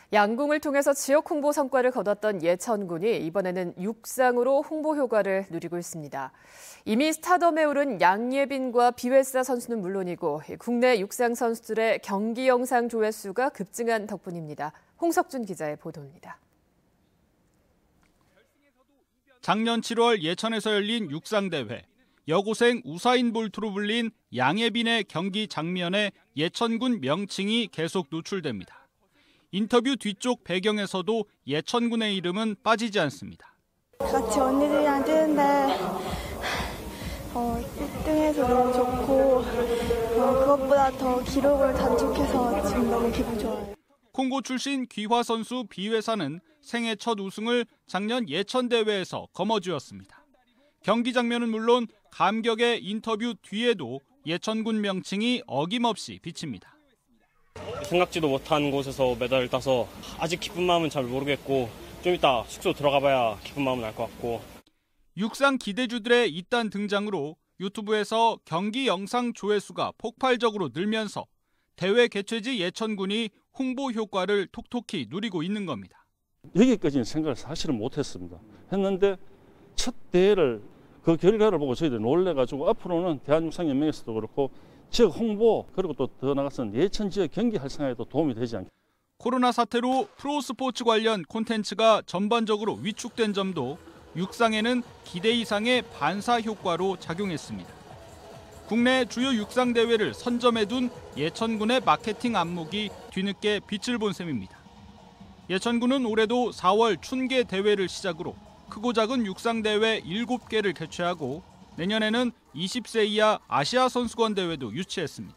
양궁을 통해서 지역 홍보 성과를 거뒀던 예천군이 이번에는 육상으로 홍보 효과를 누리고 있습니다. 이미 스타덤에 오른 양예빈과 비회사 선수는 물론이고 국내 육상 선수들의 경기 영상 조회수가 급증한 덕분입니다. 홍석준 기자의 보도입니다. 작년 7월 예천에서 열린 육상대회. 여고생 우사인 볼트로 불린 양예빈의 경기 장면에 예천군 명칭이 계속 노출됩니다. 인터뷰 뒤쪽 배경에서도 예천군의 이름은 빠지지 않습니다. 같이 언니들이랑 뛰는데 1등해서 너무 좋고 그것보다 더 기록을 단축해서 지금 너무 기분 좋아요. 콩고 출신 귀화 선수 비회사는 생애 첫 우승을 작년 예천대회에서 거머쥐었습니다. 경기 장면은 물론 감격의 인터뷰 뒤에도 예천군 명칭이 어김없이 비칩니다. 생각지도 못한 곳에서 메달을 따서 아직 기쁜 마음은 잘 모르겠고 좀 이따 숙소 들어가 봐야 기쁜 마음은 알 것 같고. 육상 기대주들의 이딴 등장으로 유튜브에서 경기 영상 조회수가 폭발적으로 늘면서 대회 개최지 예천군이 홍보 효과를 톡톡히 누리고 있는 겁니다. 여기까지는 생각을 사실은 못했습니다. 했는데 첫 대회를 그 결과를 보고 저희들이 놀래가지고 앞으로는 대한육상연맹에서도 그렇고 지역 홍보 그리고 또 더 나아가서는 예천 지역 경기 활성화에도 도움이 되지 않겠습니까? 코로나 사태로 프로스포츠 관련 콘텐츠가 전반적으로 위축된 점도 육상에는 기대 이상의 반사 효과로 작용했습니다. 국내 주요 육상 대회를 선점해둔 예천군의 마케팅 안목이 뒤늦게 빛을 본 셈입니다. 예천군은 올해도 4월 춘계 대회를 시작으로 크고 작은 육상 대회 7개를 개최하고 내년에는 20세 이하 아시아 선수권 대회도 유치했습니다.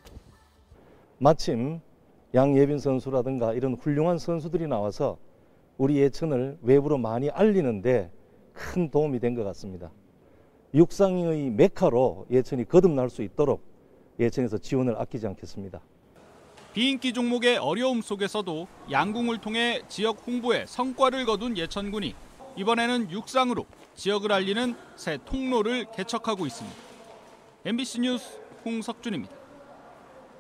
마침 양예빈 선수라든가 이런 훌륭한 선수들이 나와서 우리 예천을 외부로 많이 알리는데 큰 도움이 된 것 같습니다. 육상의 메카로 예천이 거듭날 수 있도록 예천에서 지원을 아끼지 않겠습니다. 비인기 종목의 어려움 속에서도 양궁을 통해 지역 홍보에 성과를 거둔 예천군이 이번에는 육상으로 지역을 알리는 새 통로를 개척하고 있습니다. MBC 뉴스 홍석준입니다.